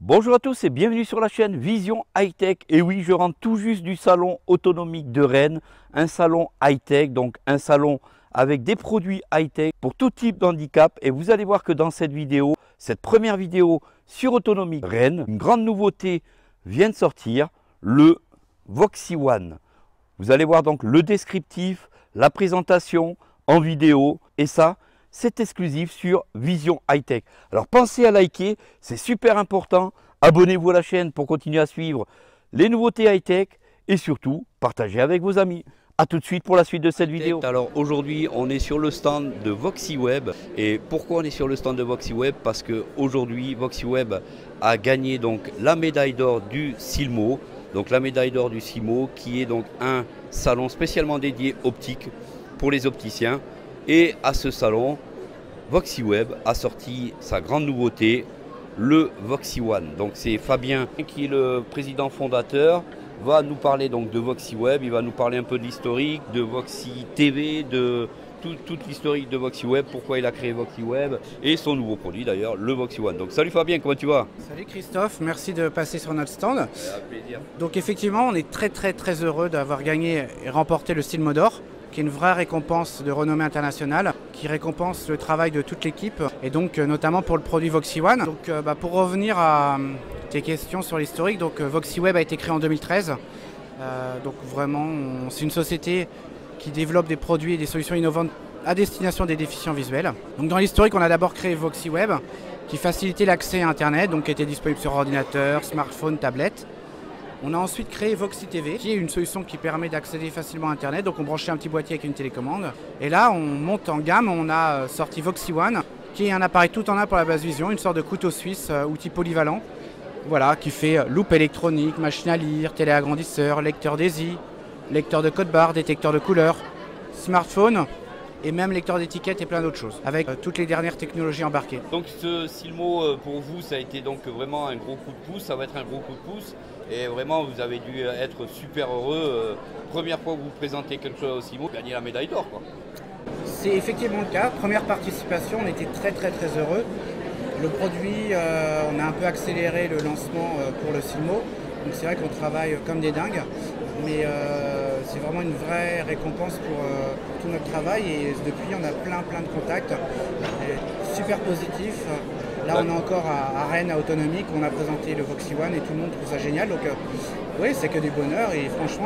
Bonjour à tous et bienvenue sur la chaîne Vision High-Tech. Et oui, je rentre tout juste du salon autonomique de Rennes, un salon high-tech, donc un salon avec des produits high-tech pour tout type d'handicap. Et vous allez voir que dans cette vidéo, cette première vidéo sur autonomique Rennes, une grande nouveauté vient de sortir, le Voxy One. Vous allez voir donc le descriptif, la présentation en vidéo et ça, c'est exclusif sur Vision High-Tech. Alors pensez à liker, c'est super important. Abonnez-vous à la chaîne pour continuer à suivre les nouveautés high-tech et surtout partagez avec vos amis. A tout de suite pour la suite de cette vidéo. Alors aujourd'hui on est sur le stand de VoxyWeb. Et pourquoi on est sur le stand de VoxyWeb? Parce qu'aujourd'hui VoxyWeb a gagné donc la médaille d'or du SILMO. Donc la médaille d'or du SILMO qui est donc un salon spécialement dédié optique pour les opticiens. Et à ce salon, VoxyWeb a sorti sa grande nouveauté, le Voxy One. Donc c'est Fabien qui est le président fondateur, va nous parler donc de VoxyWeb, il va nous parler un peu de l'historique, de Voxy TV, de toute l'historique de VoxyWeb, pourquoi il a créé VoxyWeb et son nouveau produit d'ailleurs, le Voxy One. Donc salut Fabien, comment tu vas? Salut Christophe, merci de passer sur notre stand. Avec plaisir. Donc effectivement, on est très heureux d'avoir gagné et remporté le Silmo d'or, qui est une vraie récompense de renommée internationale, qui récompense le travail de toute l'équipe, et donc notamment pour le produit Voxy One. Donc pour revenir à tes questions sur l'historique, donc VoxyWeb a été créé en 2013. Donc vraiment, c'est une société qui développe des produits et des solutions innovantes à destination des déficients visuels. Donc dans l'historique, on a d'abord créé VoxyWeb, qui facilitait l'accès à Internet, donc qui était disponible sur ordinateur, smartphone, tablette. On a ensuite créé Voxy TV, qui est une solution qui permet d'accéder facilement à Internet. Donc on branchait un petit boîtier avec une télécommande. Et là, on monte en gamme, on a sorti Voxy One, qui est un appareil tout en un pour la basse vision, une sorte de couteau suisse, outil polyvalent. Voilà, qui fait loupe électronique, machine à lire, téléagrandisseur, lecteur DESI, lecteur de code barre, détecteur de couleurs, smartphone et même lecteur d'étiquettes et plein d'autres choses, avec toutes les dernières technologies embarquées. Donc ce SILMO pour vous, ça a été donc vraiment un gros coup de pouce, ça va être un gros coup de pouce. Et vraiment, vous avez dû être super heureux. Première fois que vous présentez quelque chose au SILMO, gagner la médaille d'or, quoi. C'est effectivement le cas. Première participation, on était très heureux. Le produit, on a un peu accéléré le lancement pour le SILMO. Donc c'est vrai qu'on travaille comme des dingues. Mais c'est vraiment une vraie récompense pour tout notre travail. Et depuis, on a plein de contacts. Super positif. Là, on est encore à Rennes, à Autonomique, on a présenté le Voxy One et tout le monde trouve ça génial. Donc, oui, c'est que du bonheur et franchement,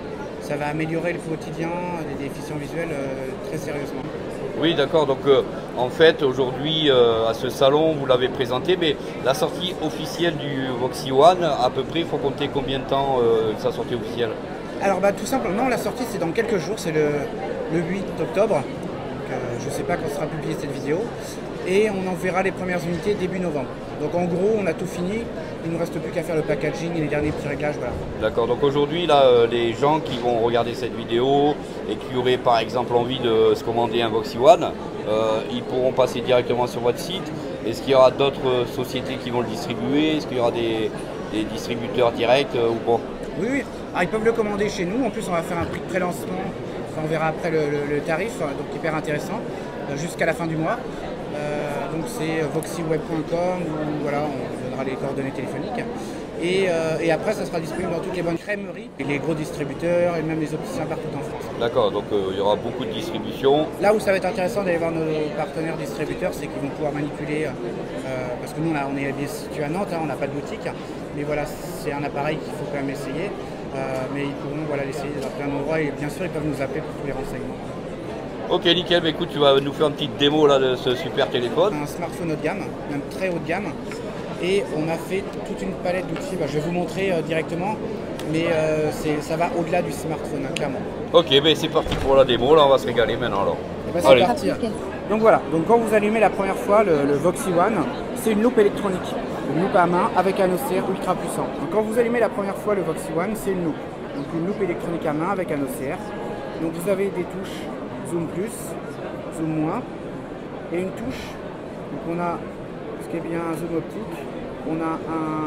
ça va améliorer le quotidien des déficients visuels très sérieusement. Oui, d'accord. Donc, en fait, aujourd'hui, à ce salon, vous l'avez présenté, mais la sortie officielle du Voxy One, à peu près, il faut compter combien de temps sa sortie officielle? Alors, tout simplement, la sortie, c'est dans quelques jours, c'est le 8 octobre. Donc, je ne sais pas quand sera publiée cette vidéo. Et on enverra les premières unités début novembre. Donc en gros, on a tout fini. Il ne nous reste plus qu'à faire le packaging et les derniers petits réglages. Voilà. D'accord, donc aujourd'hui, là, les gens qui vont regarder cette vidéo et qui auraient par exemple envie de se commander un Voxy One, ils pourront passer directement sur votre site. Est-ce qu'il y aura d'autres sociétés qui vont le distribuer? Est-ce qu'il y aura des distributeurs directs ou pas? Oui. Alors, ils peuvent le commander chez nous. En plus, on va faire un prix de pré-lancement. Enfin, on verra après le tarif, donc hyper intéressant, jusqu'à la fin du mois. Donc c'est voxyweb.com où voilà, on donnera les coordonnées téléphoniques. Et après, ça sera disponible dans toutes les bonnes crèmeries, et les gros distributeurs et même les opticiens partout en France. D'accord, donc il y aura beaucoup de distribution. Là où ça va être intéressant d'aller voir nos partenaires distributeurs, c'est qu'ils vont pouvoir manipuler, parce que nous on est bien situé à Nantes, on n'a pas de boutique, mais voilà, c'est un appareil qu'il faut quand même essayer. Mais ils pourront l'essayer dans plein d'endroits et bien sûr ils peuvent nous appeler pour tous les renseignements. Ok, nickel, mais écoute, tu vas nous faire une petite démo là, de ce super téléphone. Un smartphone haut de gamme, même très haut de gamme. Et on a fait toute une palette d'outils, je vais vous montrer directement, mais ça va au-delà du smartphone, clairement. Ok, mais c'est parti pour la démo, là on va se régaler maintenant alors. C'est parti. Donc voilà, donc quand vous allumez la première fois le Voxy One, c'est une loupe électronique, une loupe à main avec un OCR ultra puissant. Donc quand vous allumez la première fois le Voxy One, c'est une loupe. Donc une loupe électronique à main avec un OCR. Donc vous avez des touches zoom plus, zoom moins, et une touche. Donc on a ce qui est bien un zoom optique, on a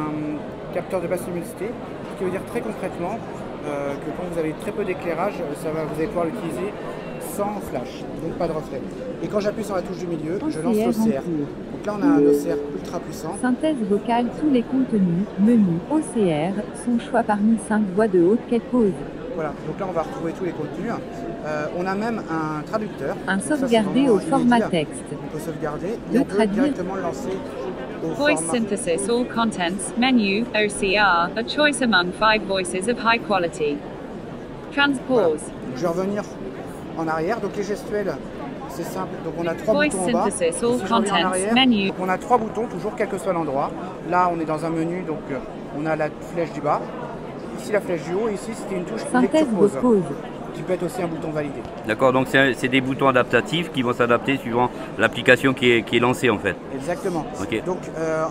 un capteur de basse luminosité, ce qui veut dire très concrètement que quand vous avez très peu d'éclairage, vous allez pouvoir l'utiliser sans flash, donc pas de reflet. Et quand j'appuie sur la touche du milieu, je lance l'OCR. Donc là on a un OCR ultra puissant. Synthèse vocale, tous les contenus, menu, OCR, son choix parmi 5 voix de haute quelle pose. Voilà, donc là on va retrouver tous les contenus. On a même un traducteur. Un sauvegarder au format inédit. texte. On peut sauvegarder et on peut directement le lancer au Voice format. synthesis, all contents, menu, OCR, a choice among 5 voices of high quality. Transpose. Voilà. Donc, je vais revenir en arrière. Donc les gestuels, c'est simple. Donc on a 3 Voice boutons en bas. synthesis, Si all je reviens en contents, arrière, menu. donc on a 3 boutons, toujours quel que soit l'endroit. Là on est dans un menu, donc on a la flèche du bas. Ici la flèche du haut, et ici c'était une touche Synthèse lecture pause. qui peut être aussi un bouton validé. D'accord, donc c'est des boutons adaptatifs qui vont s'adapter suivant l'application qui est lancée en fait. Exactement. Ok. Donc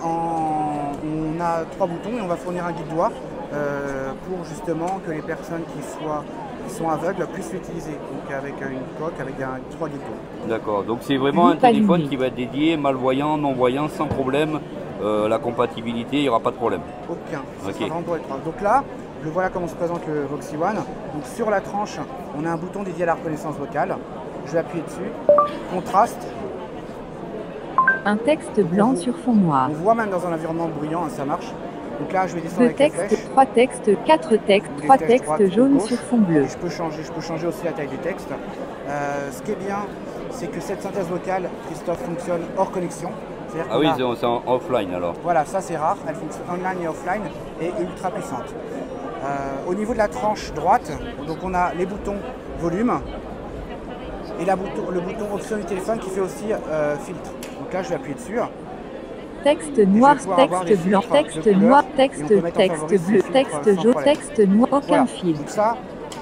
on a 3 boutons et on va fournir un guide doigt pour justement que les personnes qui sont aveugles puissent l'utiliser. Donc avec une coque, avec 3 guides doigts. D'accord, donc c'est vraiment un téléphone qui va être dédié malvoyant, non-voyant, sans problème. La compatibilité, il n'y aura pas de problème. Aucun. Ça Ok. sera vraiment pour les 3. Donc là, voilà comment se présente le Voxy One. Donc sur la tranche, on a un bouton dédié à la reconnaissance vocale. Je vais appuyer dessus. Contraste. Un texte blanc sur fond noir. On voit même dans un environnement bruyant, hein, ça marche. Donc là, je vais descendre 2 avec la textes, flèche. 3 textes, 4 textes, Les 3 flèches textes droite ou jaunes gauche. sur fond bleu. Et je peux changer aussi la taille des textes. Ce qui est bien, c'est que cette synthèse vocale, Christophe, fonctionne hors connexion. C'est-à-dire Ah oui, qu'on a- c'est en offline alors. Voilà, ça c'est rare, elle fonctionne online et offline et ultra puissante. Au niveau de la tranche droite, donc on a les boutons volume et le bouton option du téléphone qui fait aussi filtre. Donc là je vais appuyer dessus. Texte noir, pouvoir avoir des texte blanc, filtres de texte couleur, noir, et on texte, peut mettre en texte favori ces bleu, filtres texte sans jaune, problème. texte noir, aucun Voilà. filtre. Donc ça,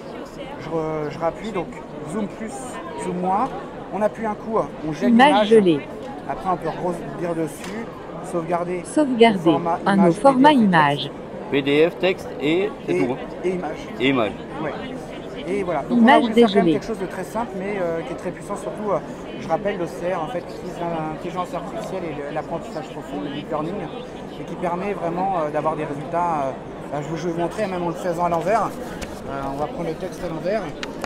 je rappuie, donc zoom plus, zoom moins. On appuie un coup, on gèle Image l'image. gelée. Après on peut dire dessus, sauvegarder. Sauvegarder. Format Un image, au format PDF, image. PDF, texte et c'est tout. Hein. Et image. Et image. Ouais. Et voilà. Donc Image on a voulu faire quand même dégelée. quelque chose de très simple mais qui est très puissant. Surtout, je rappelle, l'OCR en fait utilise l'intelligence artificielle et l'apprentissage profond, le deep learning, et qui permet vraiment d'avoir des résultats. Je vais vous montrer même en le faisant à l'envers. On va prendre le texte à l'envers.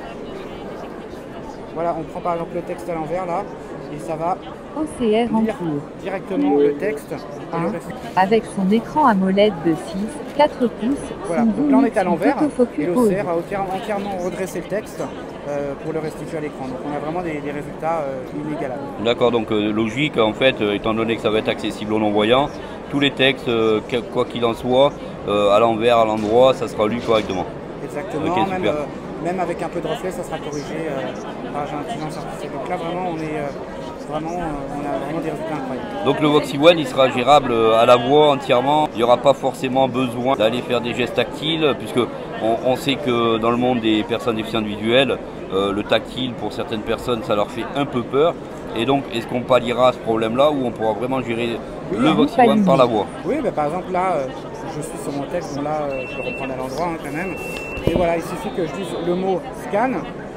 Voilà, on prend par exemple le texte à l'envers là, et ça va OCR en lire cours. directement le texte. Hein, avec son écran AMOLED de 6, 4 pouces, Voilà, son donc zoom là on est à l'envers et autofocus pose. l'OCR a entièrement redressé le texte pour le restituer à l'écran. Donc on a vraiment des résultats inégalables. D'accord, donc logique en fait, étant donné que ça va être accessible aux non-voyants, tous les textes, quoi qu'il en soit, à l'envers, à l'endroit, ça sera lu correctement. Exactement, Ok, super. même avec un peu de reflet, ça sera corrigé par l'intelligence artificielle. Donc là vraiment, on a vraiment des résultats incroyables. Donc le Voxy One, il sera gérable à la voix entièrement. Il n'y aura pas forcément besoin d'aller faire des gestes tactiles, puisque on sait que dans le monde des personnes déficientes visuelles, le tactile pour certaines personnes, ça leur fait un peu peur. Et donc, est-ce qu'on palliera à ce problème-là ou on pourra vraiment gérer le Voxy One par la voix? Oui, bah, par exemple là, je suis sur mon texte, bon là, je vais reprendre à l'endroit hein, quand même. Et voilà, il suffit que je dise le mot scan,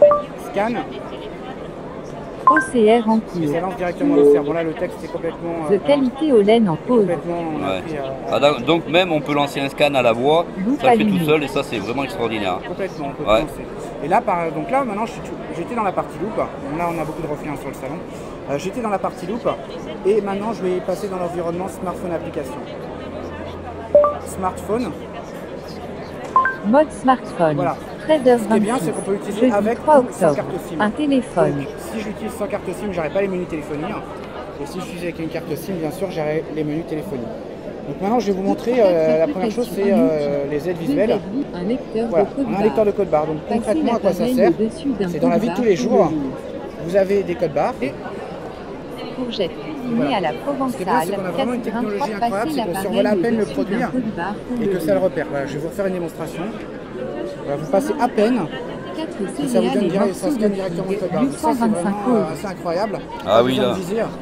OCR en et cours. ça lance directement le cerveau. Bon là, le texte est complètement... De qualité Olen en pause. complètement on a Ouais. pris, Donc même on peut lancer un scan à la voix, Loupe ça le fait allumée. tout seul et ça c'est vraiment extraordinaire. complètement, on peut Ouais. commencer. Et là, donc là, maintenant, j'étais dans la partie loupe. Bon, là, on a beaucoup de reflets hein, sur le salon. J'étais dans la partie loupe et maintenant, je vais passer dans l'environnement smartphone application. Smartphone. Mode smartphone. Voilà. 13h26. Ce qui est bien, c'est qu'on peut l'utiliser Jeudi avec 3 ou sans octobre. carte SIM. Un téléphone. Donc, si je l'utilise sans carte SIM, j'aurai pas les menus téléphoniques. Et si je l'utilise avec une carte SIM, bien sûr, j'aurai les menus téléphoniques. Donc maintenant, je vais vous montrer, la première chose, c'est les aides visuelles. Un lecteur Voilà, de code on a un lecteur de code barre. Donc concrètement, à quoi ça sert? C'est dans la vie de tous les jours. Vous avez des codes barres. Et Courgette cuisinée Voilà. à la ce qui est bien, provençale. c'est qu'on a vraiment une 4,23, technologie incroyable, c'est qu'on facile survole à appareil peine le au-dessus produit d'un code barre pour et que le ça le repère. Voilà, je vais vous refaire une démonstration. Voilà, vous passez à peine 4 et ça vous céréales donne et ça morceaux scanne de directement le figue, code barre. Donc ça, c'est 825 vraiment euros. assez incroyable. Ah oui, Besoin là. de viser.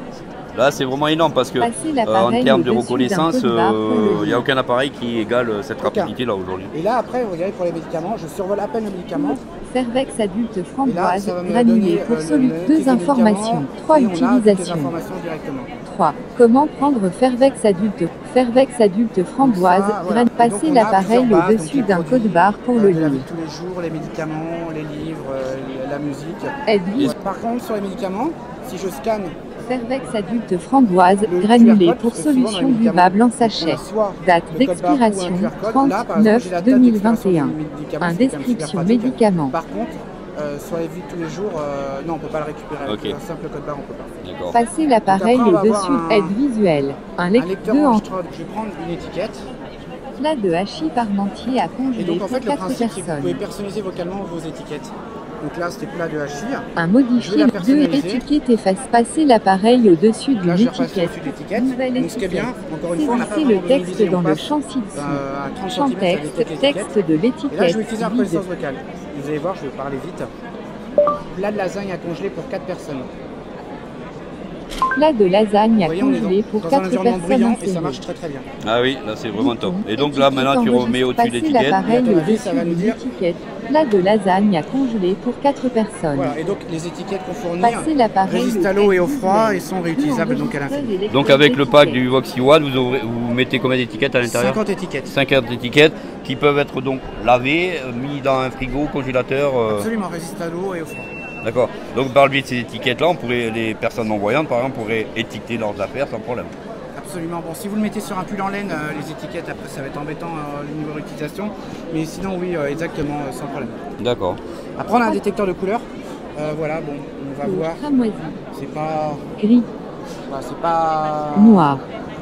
Là, c'est vraiment énorme parce que Passez en l'appareil termes de au-dessus d'un reconnaissance, code barre pour le il n'y a lire. aucun appareil qui égale cette Aucun. rapidité-là aujourd'hui. Et là, après, vous regardez pour les médicaments, je survole à peine le médicament. Cervex adulte Et là, framboise, ça va me granulé donner pour le Solute. titre 2 des informations. médicaments 3 et on a toutes les utilisations. informations directement. 3. Comment prendre Fervex adulte framboise, Ça, voilà. graine. Et donc, Passer on a l'appareil plusieurs bases, au-dessus donc les d'un produits, code barre pour le de la vie lire. de tous les jours, les médicaments, les livres, la musique. Aide visuelle. Par contre, sur les médicaments, si je scanne Fervex adulte framboise, le granulé QR code, pour parce que souvent, dans les solution médicaments, buvable en on sachet. a soit Date le code barre ou un d'expiration QR code. Là, par exemple, 39 j'ai la date d'expiration 2021. du médicament, c'est quand même super Description pratique. médicament. Par contre, sur les vies de tous les jours, non, on ne peut pas le récupérer avec Ok. un simple code barre, on peut pas. D'accord. Passer l'appareil Donc après, on va au-dessus. avoir un- Aide visuelle. Un Un lecteur lecteur 2 en enregistreur, je vais prendre une étiquette. plat de hachis parmentier à Et congeler donc en pour fait, le 4 principe, c'est que vous pouvez personnes. personnaliser vocalement vos étiquettes. Donc là, c'était plat de hachis. Un Je vais modifier la 2 personnaliser. étiquettes efface. Passer l'appareil au-dessus Là, d'une je repasse étiquette. au-dessus de l'étiquette. Nouvelle Donc ce qui est bien, étiquette. encore une fois, on n'a pas Saisissez le vraiment de texte révision, dans on le passe champ ci-dessous. à 30 Champ cm avec texte, l'étiquette. texte de Et là, je l'étiquette. vais utiliser un Vide. reconnaissance vocale. Vous allez voir, je vais parler vite. Plat de lasagne à congeler pour 4 personnes. Plat de lasagne Vous à voyez, on est congeler pour dans un 4 environnement personnes bruyant et ça insérées. marche très très bien. Ah oui, là c'est vraiment top. Bouton, Et donc là, étiquette maintenant, tu remets enregistre. au-dessus Passer l'étiquette. l'appareil Et à ton avis, au-dessus ça va nous d'une dire- étiquette. Plat de lasagne à congeler pour 4 personnes. Voilà, et donc les étiquettes qu'on fournit Passer l'appareil résistent à l'eau et au froid et sont réutilisables donc à l'infini. Donc avec le pack du Voxy One, vous mettez combien d'étiquettes à l'intérieur? 50 étiquettes. 50 étiquettes qui peuvent être donc lavées, mis dans un frigo, congélateur. Absolument, résistent à l'eau et au froid. D'accord. Donc par le biais de ces étiquettes-là, on pourrait, les personnes non-voyantes par exemple, pourraient étiqueter leurs affaires sans problème. Absolument. Bon, si vous le mettez sur un pull en laine, les étiquettes, après, ça va être embêtant au niveau réutilisation. Mais sinon, oui, exactement, sans problème. D'accord. Après, on a un détecteur de couleurs. Voilà, bon, on va voir. Cramoisi, C'est pas... gris, Voilà, c'est pas... noir,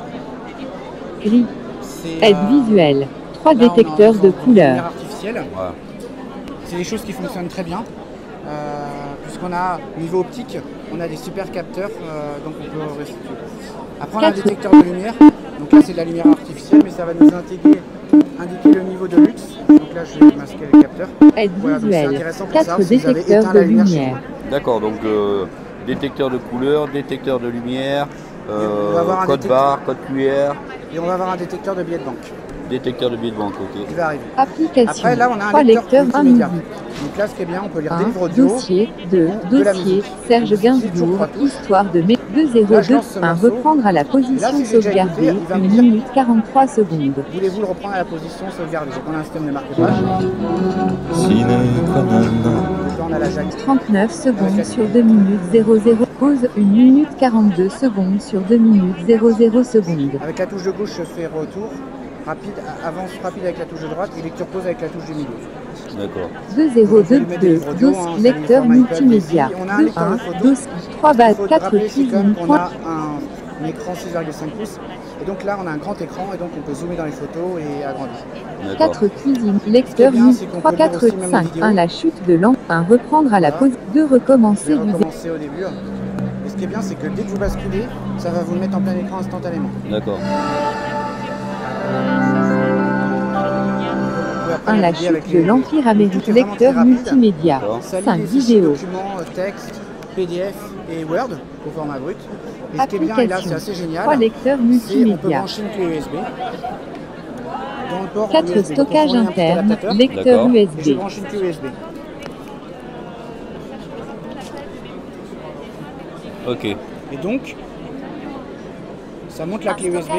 gris. C'est, Aide visuelle. 3 là, on est détecteurs en de lumière couleurs. artificielle. Voilà. C'est des choses qui fonctionnent très bien. Puisqu'on a, niveau optique, on a des super capteurs, donc on peut restituer. Après, on a un 4. détecteur de lumière. Donc là, c'est de la lumière artificielle, mais ça va nous indiquer le niveau de luxe. Donc là, je vais masquer le capteur. Aide Voilà, donc c'est visuelle. intéressant pour 4 savoir si vous avez détecteurs éteint de la lumière chez lumière. D'accord, donc détecteur de couleur, détecteur de lumière, on va avoir un code détecteur. barre, code QR, Et on va avoir un détecteur de billets de banque détecteur de billets de banque, ok. qui va arriver. Application. Après, là, on a un 3 lecteur lecteurs, 1 multimédia. musique. Donc là, ce qui est bien, on peut lire des 1. livres audio. Dossier. 2. de la Dossier. musique. Serge Donc, c'est toujours Gainsbourg. 3 touches. Histoire de mai. Là, je 202. lance ce 1. morceau. Reprendre à la Et là, position si j'ai déjà sauvegardée. écouté, il va 1 me dire- minute 43 secondes. Voulez-vous le reprendre à la position sauvegardée? Donc on a un système de marque-page. Ciné comme un an. Là, on a la jaquette. 39 secondes sur 2 minutes 00. Pause 1 minute 42 secondes sur 2 minutes 00 secondes. Avec la touche de gauche, je fais retour. Rapide, avance rapide avec la touche de droite et lecture pause avec la touche du milieu. D'accord. 2022. Dos. Lecteur multimédia. On a un 2. lecteur de 1. photos. Dos. 3 Il bases. faut 4 rappeler, c'est quand cuisine. même qu'on Point. a un écran 6,5 pouces. Et donc là, on a un grand écran et donc on peut zoomer dans les photos et agrandir. D'accord. 4 cuisine. Lecteur bien, 8. c'est qu'on 3 peut lire 4 aussi même 5. les vidéos. 1. La chute de l'an. 1. Reprendre à la Voilà. pause. 2. Je Recommencer vais du recommencer au début. Et ce qui est bien, c'est que dès que vous basculez, ça va vous le mettre en plein écran instantanément. D'accord. Vous pouvez après 1. La naviguer avec chute de les- l'Empire américain. Tout est vraiment Lecteur très rapide. multimédia. D'accord. Ça lit 5 les fichiers vidéos. documents, texte, PDF et Word au format brut. Et ce qui est bien, et là c'est assez génial, 3 lecteurs c'est on peut multimédia. brancher une clé USB dans le port 4 USB. Donc, on stockage fournit un petit interne. adaptateur. Lecteur D'accord. Et je USB. branche une clé USB. Ok. Et donc, ça monte la clé USB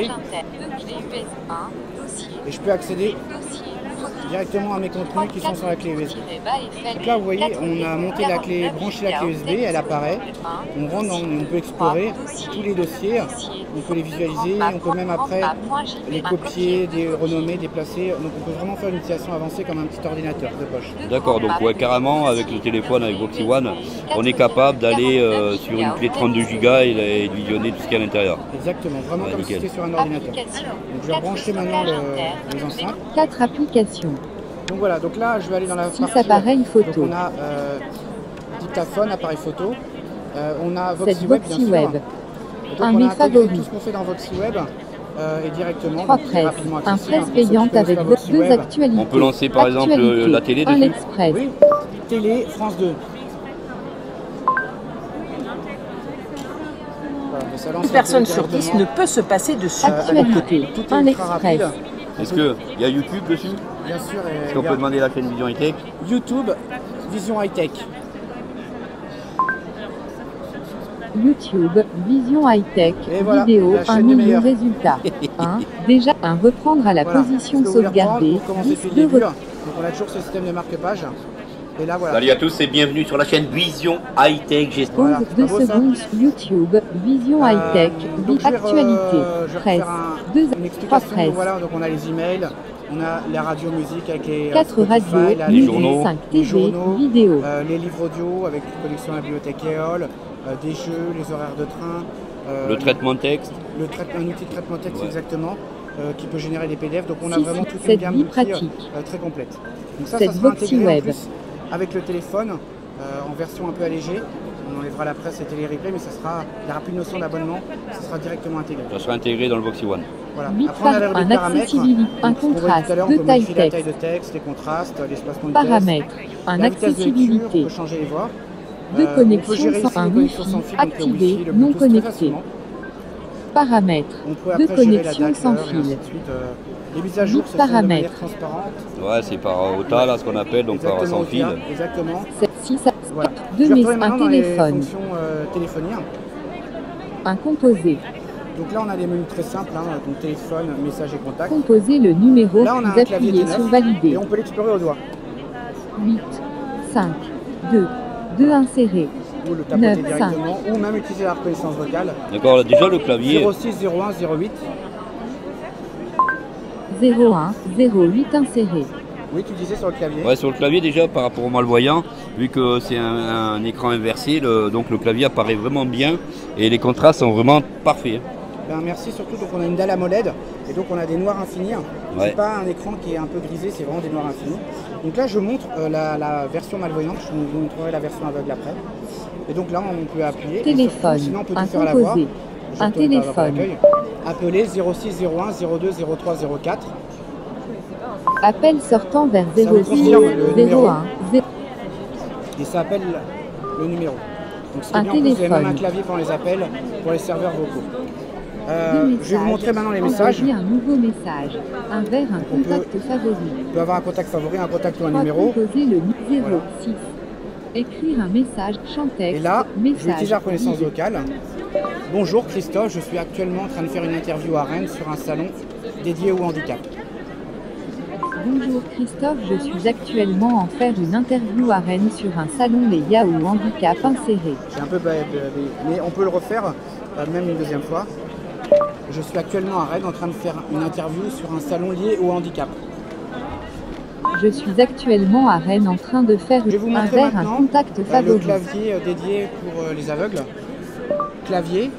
et je peux accéder directement à mes contenus qui sont sur la clé USB. Donc là, vous voyez, on a monté la clé, branché la clé USB, elle apparaît. On rentre, on peut explorer tous les dossiers, on peut les visualiser, on peut même après les copier, les renommer, déplacer. Donc on peut vraiment faire une utilisation avancée comme un petit ordinateur de poche. D'accord, donc ouais, carrément, avec le téléphone, avec Voxy One, on est capable d'aller sur une clé 32 Go et de visionner tout ce qu'il y a à l'intérieur. Exactement, vraiment Ouais, comme si nickel. c'était sur un ordinateur. Donc je vais rebrancher maintenant les enceintes. 4 applications. Donc voilà, donc là je vais aller dans la 6 partie. appareils photo. Donc on a dictaphone, appareil photo. On a 7 Voxy Web, bien Voxy sûr. Web. Et donc Un on a mes intégré favoris. tout ce qu'on fait dans Voxy Web et directement. 3 donc, presses. rapidement Un accessible, presse hein, pour ceux qui payante connaissent avec pas vos Voxy 2 Web. actualités. On peut lancer par exemple Actualité. la télé Un dessus. L'Express. Oui, télé, France 2. Voilà, ça lance Une personne sur directement. 10 ne peut se passer dessus. Actualité. Tout est Un ultra express. rapide. Est-ce qu'il y a YouTube dessus? Bien sûr. Est-ce qu'on peut demander la chaîne Vision High-Tech? YouTube, Vision High-Tech. YouTube, Vision High-Tech, Et voilà, vidéo, la 1 chaîne des million meilleurs. résultats. 1. Déjà, un reprendre à la Voilà. position Je peux vous les reprendre sauvegardée. pour commencer 10 depuis le de début. re- Donc on a toujours ce système de marque-page. Et là voilà. Salut à tous et bienvenue sur la chaîne Vision High-Tech. Pause Voilà, 2 c'est pas beau, ça secondes. YouTube, Vision High-Tech, donc je vais actualité. je vais 13, refaire 2, une 3 explication. 13. Donc voilà, donc on a les emails, on a la radio musique avec les 4 Spotify, radios, la les musique, journaux, 5 les TV, journaux, vidéo. les livres audio avec connexion à la bibliothèque EOL, des jeux, les horaires de train, Le traitement de texte. un outil de traitement de texte Ouais. exactement, qui peut générer des PDF. Donc on a 6, vraiment toute une cette gamme vie d'outils pratique. très complète. Donc ça Cette sera Voxy intégré en Web. plus avec le téléphone en version un peu allégée. On enlèvera la presse et télé-replay, mais il n'y aura plus de notion d'abonnement, ça sera directement intégré. Ça sera intégré dans le Voxy One. Voilà. 8 Après, on a par les 1 paramètres. accessibilité, un Donc, ce qu'on voyait contraste, tout à l'heure, de on peut modifier la taille taille de texte. texte, les contrastes, l'espacement de Paramètres, texte, un la vitesse de lecture, on accessibilité. peut changer les voix. De On peut connexion gérer sans ici un les connexions Wi-Fi, sans fil, donc le activé, Wi-Fi, le non Bluetooth très connecté. facilement. Paramètres, On peut de après gérer la connexion date, sans l'heure, et ainsi fil. de suite. Les mises à jour 8 se font de manière paramètres. transparente. Ouais, c'est par OTA, là, ce qu'on appelle, donc par Exactement, sans fil. exactement. 6 Voilà. 2 Je vais mais retourner un maintenant dans les téléphone, fonctions téléphoniques. un composé. Donc là, on a des menus très simples, hein, donc téléphone, message et contact. Composer le numéro, Là, on a un puis clavier appuyez T9 sur et valider. on peut l'explorer au doigt. 8, 5, 2, 2 insérés. Ou le tapoter 9, directement, ou même utiliser la reconnaissance vocale. D'accord, là, déjà le clavier. 06 01 08. 01, 08 insérés. Oui, tu disais sur le clavier. Ouais, sur le clavier déjà par rapport au malvoyant, vu que c'est un écran inversé, donc le clavier apparaît vraiment bien et les contrastes sont vraiment parfaits. Ben, merci surtout, donc on a une dalle AMOLED et donc on a des noirs infinis. Ouais. C'est pas un écran qui est un peu grisé, c'est vraiment des noirs infinis. Donc là je montre la version malvoyante, je vous montrerai la version aveugle après. Et donc là on peut appuyer. et Téléphone, surtout, sinon on peut un tout faire à la voix. composé, Je un retourne par téléphone. l'accueil. Appelez 06 01 02 03 04. Appel sortant vers Ça vous 06, confirme le numéro. 01, 0. Et ça appelle le numéro. Donc c'est Un bien, en plus, vous avez même un téléphone. clavier pour les appels, pour les serveurs vocaux. Deux Je vais vous montrer maintenant les messages. Envoyer un nouveau message. Un vers un On peut- contact favori. On peut avoir un contact favori, un contact ou un 3, numéro. composer le 06. Voilà. Écrire un message, champ texte, Et là, je vais message. utiliser la reconnaissance vocale. Bonjour Christophe, je suis actuellement en train de faire une interview à Rennes sur un salon dédié au handicap. Bonjour Christophe, je suis actuellement en faire une interview à Rennes sur un salon lié au handicap inséré. J'ai un peu mais on peut le refaire même une deuxième fois. Je suis actuellement à Rennes en train de faire une interview sur un salon lié au handicap. Je suis actuellement à Rennes en train de faire Je vais vous un montrer vers un maintenant contact le favori. clavier dédié pour les aveugles. Clavier.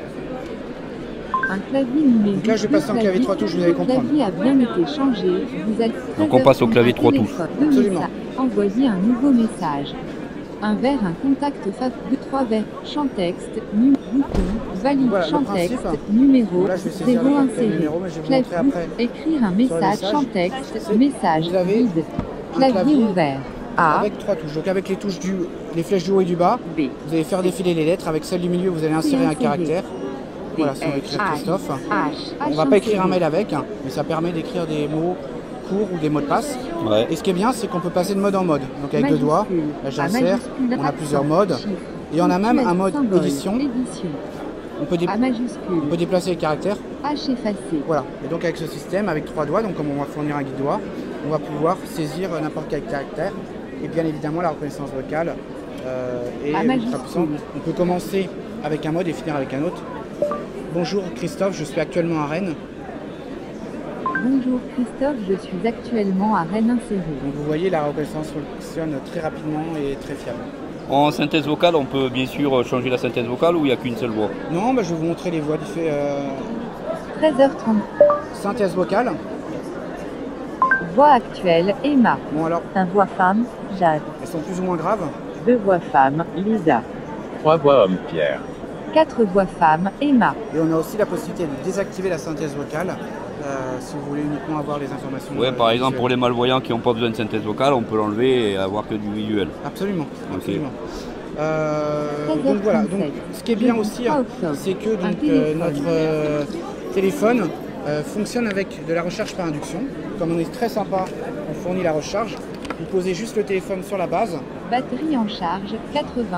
Un clavier numérique. Donc là, je vais passer en clavier 3 touches, vous allez comprendre. Le clavier a bien été changé. Vous êtes Donc on passe au clavier 3 touches. Deux Absolument. messages. Envoyer un nouveau message. Un vers, un contact favori. 3 vers. Champ texte. Bouton. Valide. Voilà, le champ principe. texte. Numéro. Là, je vais saisir 0 le inséré. numéro, mais je vais vous Clavier. montrer après. Écrire un le message. message. Champ texte. C'est- Message. vous avez Vide. un Clavier clavier ouvert. A. Avec 3 touches. Donc avec les touches les flèches du haut et du bas, B. vous allez faire défiler les lettres. Avec celle du milieu, vous allez insérer un insérer. caractère. Voilà, si on veut écrire Christophe. H. On ne va pas écrire un mail avec, mais ça permet d'écrire des mots courts ou des mots de passe. Ouais. Et ce qui est bien, c'est qu'on peut passer de mode en mode. Donc avec deux doigts, là j'insère, on a plusieurs modes. Et on a même un mode édition. On peut, A majuscule. on peut déplacer les caractères. H effacé. Voilà. Et donc avec ce système, avec 3 doigts, donc comme on va fournir un guide doigt, on va pouvoir saisir n'importe quel caractère. Et bien évidemment la reconnaissance vocale est À ultra majuscule. puissante. On peut commencer avec un mode et finir avec un autre. Bonjour Christophe, je suis actuellement à Rennes. Bonjour Christophe, je suis actuellement à Rennes inséré. Donc vous voyez, la reconnaissance fonctionne très rapidement et très fiable. En synthèse vocale, on peut bien sûr changer la synthèse vocale ou il n'y a qu'une seule voix? Non, bah, je vais vous montrer les voix différentes. 13h30. Synthèse vocale. Voix actuelle, Emma. Bon alors, Un voix femme, Jade. elles sont plus ou moins graves. 2 voix femmes, Lisa. 3 voix homme Pierre. 4 voix femmes, Emma. Et on a aussi la possibilité de désactiver la synthèse vocale si vous voulez uniquement avoir les informations. Ouais, par exemple pour visuelles. les malvoyants qui n'ont pas besoin de synthèse vocale, on peut l'enlever et avoir que du visuel. Absolument, Ok. absolument. Donc voilà, donc, ce qui est bien aussi, c'est que donc, notre téléphone fonctionne avec de la recharge par induction. Comme on est très sympa, on fournit la recharge. Vous posez juste le téléphone sur la base. Batterie en charge, 80%.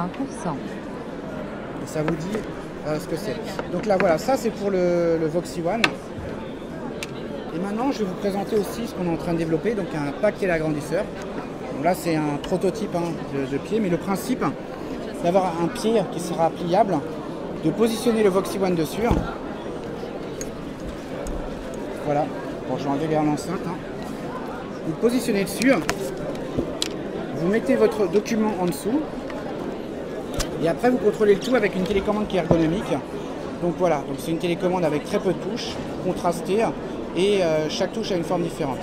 Et ça vous dit ce que c'est. Donc là voilà, ça c'est pour le Voxy One. Et maintenant je vais vous présenter aussi ce qu'on est en train de développer, donc un pack téléagrandisseur. Donc là c'est un prototype de pied, mais le principe d'avoir un pied qui sera pliable, de positionner le Voxy One dessus. Voilà, bon je vais enlever l'enceinte. Vous positionnez dessus, vous mettez votre document en dessous. Et après, vous contrôlez le tout avec une télécommande qui est ergonomique. Donc voilà, donc c'est une télécommande avec très peu de touches, contrastée, et chaque touche a une forme différente.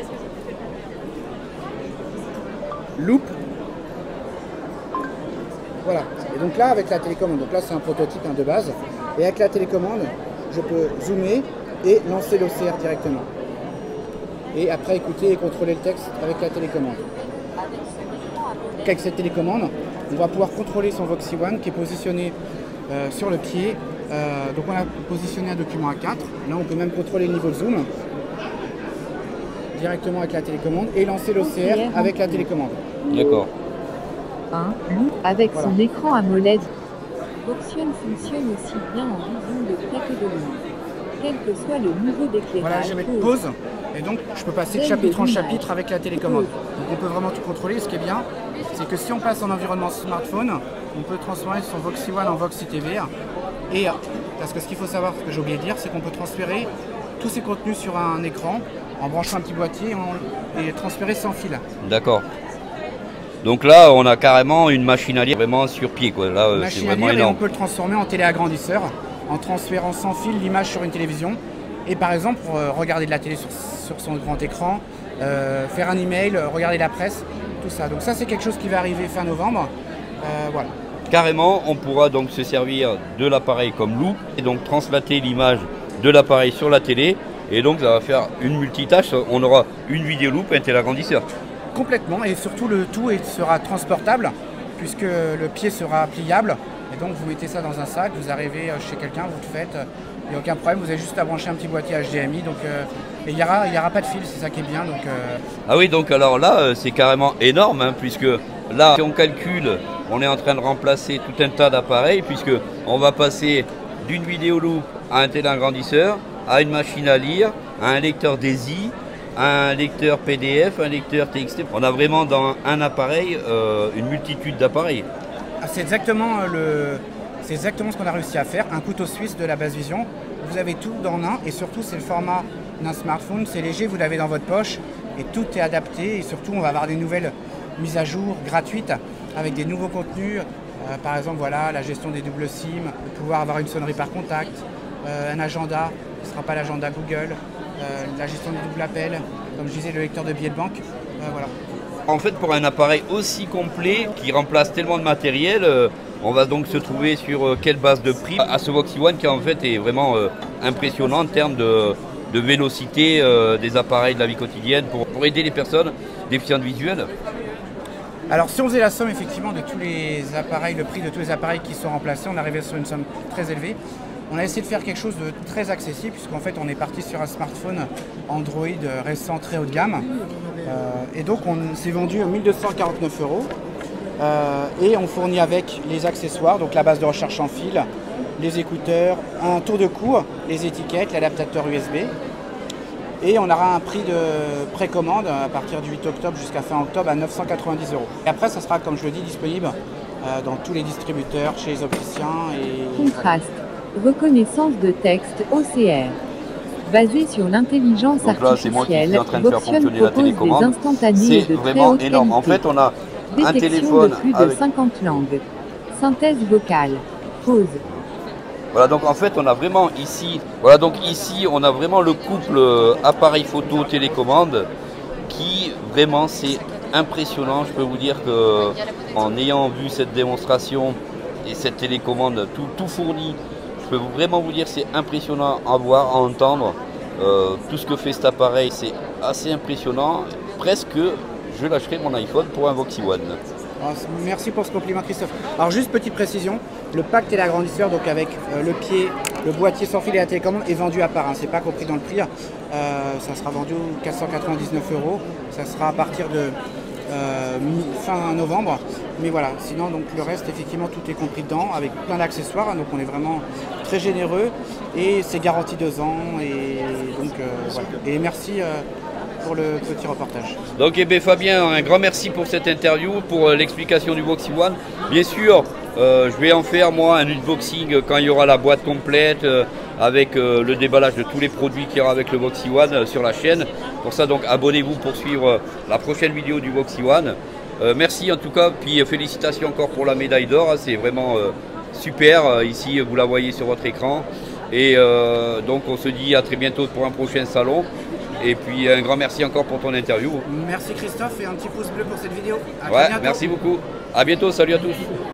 Loop. Voilà. Et donc là, avec la télécommande, donc là c'est un prototype de base, et avec la télécommande, je peux zoomer et lancer l'OCR directement. Et après écouter et contrôler le texte avec la télécommande. Donc avec cette télécommande, on va pouvoir contrôler son Voxy One qui est positionné sur le pied. Donc on a positionné un document A4. Là on peut même contrôler le niveau de zoom directement avec la télécommande et lancer l'OCR avec la télécommande. D'accord. Avec son écran AMOLED, Voxion fonctionne aussi bien en vision de près que de loin. Quel que soit le niveau d'éclairage. Voilà, je vais mettre pause. Et donc je peux passer de chapitre en chapitre avec la télécommande. Donc on peut vraiment tout contrôler. Ce qui est bien, c'est que si on passe en environnement smartphone, on peut transformer son Voxy One en Voxy TV. Et parce que ce qu'il faut savoir, ce que j'ai oublié de dire, c'est qu'on peut transférer tous ces contenus sur un écran en branchant un petit boîtier et transférer sans fil. D'accord. Donc là, on a carrément une machine à lire vraiment sur pied, quoi. Là, c'est vraiment énorme. Et on peut le transformer en téléagrandisseur en transférant sans fil l'image sur une télévision. Et par exemple, pour regarder de la télé sur son grand écran, faire un email, regarder la presse, tout ça. Donc ça, c'est quelque chose qui va arriver fin novembre. Voilà. Carrément, on pourra donc se servir de l'appareil comme loupe et donc translater l'image de l'appareil sur la télé. Et donc, ça va faire une multitâche. On aura une vidéo loupe et un téléagrandisseur. Complètement. Et surtout, le tout sera transportable puisque le pied sera pliable. Et donc, vous mettez ça dans un sac, vous arrivez chez quelqu'un, vous le faites. Il n'y a aucun problème, vous avez juste à brancher un petit boîtier HDMI. Donc, et il n'y aura pas de fil, c'est ça qui est bien. Donc, Ah oui, donc alors là, c'est carrément énorme, hein, puisque là, si on calcule, on est en train de remplacer tout un tas d'appareils, puisque on va passer d'une vidéo loupe à un téléagrandisseur, à une machine à lire, à un lecteur DAISY, à un lecteur PDF, un lecteur TXT. On a vraiment dans un appareil une multitude d'appareils. C'est exactement ce qu'on a réussi à faire, un couteau suisse de la Basse Vision. Vous avez tout dans un et surtout c'est le format d'un smartphone, c'est léger, vous l'avez dans votre poche et tout est adapté et surtout on va avoir des nouvelles mises à jour gratuites avec des nouveaux contenus, par exemple voilà, la gestion des doubles SIM, pouvoir avoir une sonnerie par contact, un agenda, ce ne sera pas l'agenda Google, la gestion des doubles appels, comme je disais le lecteur de billets de banque, voilà. En fait, pour un appareil aussi complet qui remplace tellement de matériel, on va donc se trouver sur quelle base de prix à ce Voxy One qui en fait est vraiment impressionnant en termes de vélocité des appareils de la vie quotidienne pour aider les personnes déficientes visuelles. Alors si on faisait la somme effectivement de tous les appareils, le prix de tous les appareils qui sont remplacés, on arrivait sur une somme très élevée. On a essayé de faire quelque chose de très accessible puisqu'en fait on est parti sur un smartphone Android récent très haut de gamme. Et donc on s'est vendu à 1 249 €. Et on fournit avec les accessoires, donc la base de recharge sans fil, les écouteurs, un tour de cou, les étiquettes, l'adaptateur USB. Et on aura un prix de précommande à partir du 8 octobre jusqu'à fin octobre à 990 €. Et après, ça sera, comme je le dis, disponible dans tous les distributeurs, chez les opticiens. Contraste. Reconnaissance de texte OCR. Basé sur l'intelligence artificielle, Voxion propose des instantanés de très haute énorme. qualité. En fait, on a un Détection téléphone de plus de avec 50 langues. Synthèse vocale. Pause. Voilà, donc en fait on a vraiment ici, on a vraiment le couple appareil photo télécommande qui vraiment c'est impressionnant. Je peux vous dire que en ayant vu cette démonstration et cette télécommande tout fourni, je peux vraiment vous dire c'est impressionnant à voir, à entendre. Tout ce que fait cet appareil c'est assez impressionnant. Presque je lâcherai mon iPhone pour un Voxy One. Alors, merci pour ce compliment Christophe. Alors juste petite précision, le pack téléagrandisseur, donc avec le pied, le boîtier sans fil et la télécommande est vendu à part, hein, c'est pas compris dans le prix. Ça sera vendu 499 €, ça sera à partir de fin novembre. Mais voilà, sinon donc le reste effectivement tout est compris dedans avec plein d'accessoires, hein, donc on est vraiment très généreux et c'est garanti 2 ans et donc voilà. Et merci pour le petit reportage. Donc eh bien, Fabien, un grand merci pour cette interview, pour l'explication du Voxy One. Bien sûr, je vais en faire moi un unboxing quand il y aura la boîte complète avec le déballage de tous les produits qu'il y aura avec le Voxy One sur la chaîne. Pour ça donc abonnez-vous pour suivre la prochaine vidéo du Voxy One. Merci en tout cas, puis félicitations encore pour la médaille d'or, hein, c'est vraiment super, ici vous la voyez sur votre écran. Et donc on se dit à très bientôt pour un prochain salon. Et puis un grand merci encore pour ton interview. Merci Christophe et un petit pouce bleu pour cette vidéo. Ouais, merci beaucoup. À bientôt, salut à tous.